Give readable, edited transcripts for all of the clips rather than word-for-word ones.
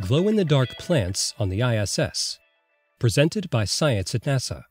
Glow-in-the-dark plants on the ISS, presented by Science at NASA.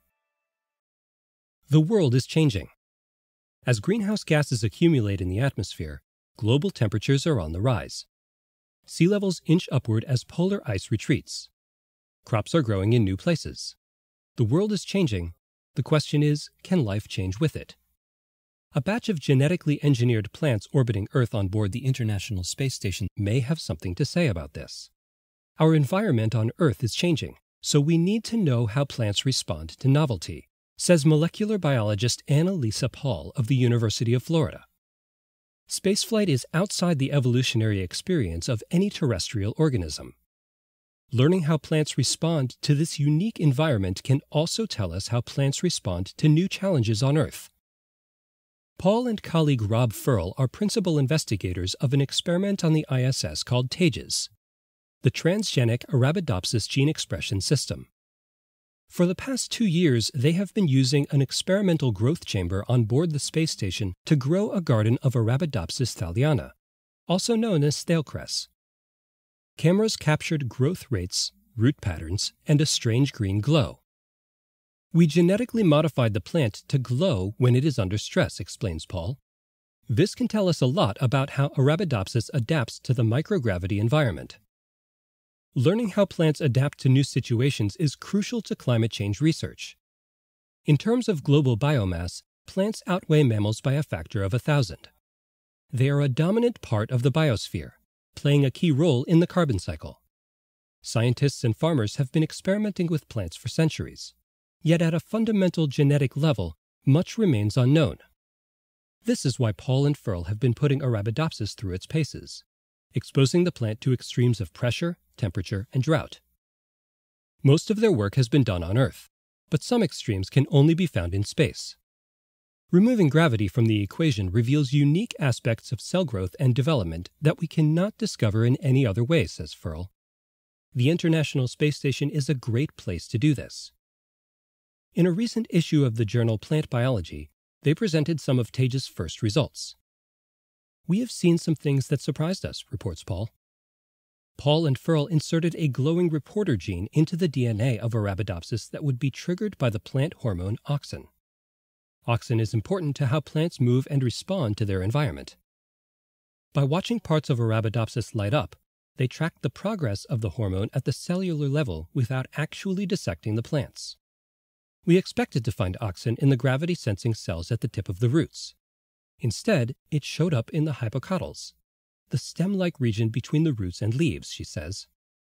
The world is changing. As greenhouse gases accumulate in the atmosphere, global temperatures are on the rise. Sea levels inch upward as polar ice retreats. Crops are growing in new places. The world is changing. The question is, can life change with it? A batch of genetically engineered plants orbiting Earth on board the International Space Station may have something to say about this. Our environment on Earth is changing, so we need to know how plants respond to novelty, says molecular biologist Annalisa Paul of the University of Florida. Spaceflight is outside the evolutionary experience of any terrestrial organism. Learning how plants respond to this unique environment can also tell us how plants respond to new challenges on Earth. Paul and colleague Rob Furl are principal investigators of an experiment on the ISS called TAGES, the Transgenic Arabidopsis Gene Expression System. For the past 2 years, they have been using an experimental growth chamber on board the space station to grow a garden of Arabidopsis thaliana, also known as stale-cress. Cameras captured growth rates, root patterns, and a strange green glow. We genetically modified the plant to glow when it is under stress, explains Paul. This can tell us a lot about how Arabidopsis adapts to the microgravity environment. Learning how plants adapt to new situations is crucial to climate change research. In terms of global biomass, plants outweigh mammals by a factor of 1,000. They are a dominant part of the biosphere, playing a key role in the carbon cycle. Scientists and farmers have been experimenting with plants for centuries. Yet at a fundamental genetic level, much remains unknown. This is why Paul and Furl have been putting Arabidopsis through its paces, exposing the plant to extremes of pressure, temperature, and drought. Most of their work has been done on Earth, but some extremes can only be found in space. Removing gravity from the equation reveals unique aspects of cell growth and development that we cannot discover in any other way, says Furl. The International Space Station is a great place to do this. In a recent issue of the journal Plant Biology, they presented some of TAGE's first results. We have seen some things that surprised us, reports Paul. Paul and Furl inserted a glowing reporter gene into the DNA of Arabidopsis that would be triggered by the plant hormone auxin. Auxin is important to how plants move and respond to their environment. By watching parts of Arabidopsis light up, they tracked the progress of the hormone at the cellular level without actually dissecting the plants. We expected to find auxin in the gravity-sensing cells at the tip of the roots. Instead, it showed up in the hypocotyls, the stem-like region between the roots and leaves, she says.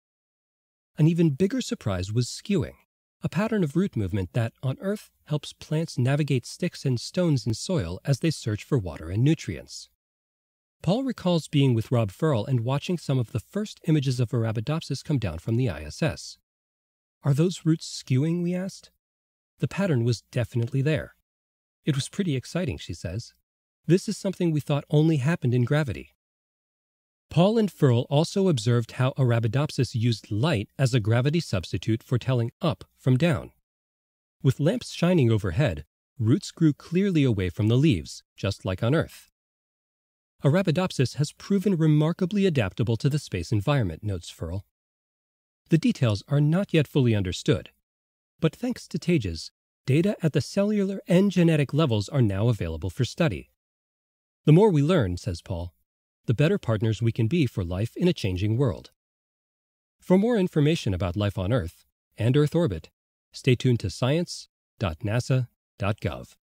An even bigger surprise was skewing, a pattern of root movement that, on Earth, helps plants navigate sticks and stones in soil as they search for water and nutrients. Paul recalls being with Rob Furl and watching some of the first images of Arabidopsis come down from the ISS. Are those roots skewing, we asked. The pattern was definitely there. It was pretty exciting, she says. This is something we thought only happened in gravity. Paul and Furl also observed how Arabidopsis used light as a gravity substitute for telling up from down. With lamps shining overhead, roots grew clearly away from the leaves, just like on Earth. Arabidopsis has proven remarkably adaptable to the space environment, notes Furl. The details are not yet fully understood, but thanks to TAGES, data at the cellular and genetic levels are now available for study. The more we learn, says Paul, the better partners we can be for life in a changing world. For more information about life on Earth and Earth orbit, stay tuned to science.nasa.gov.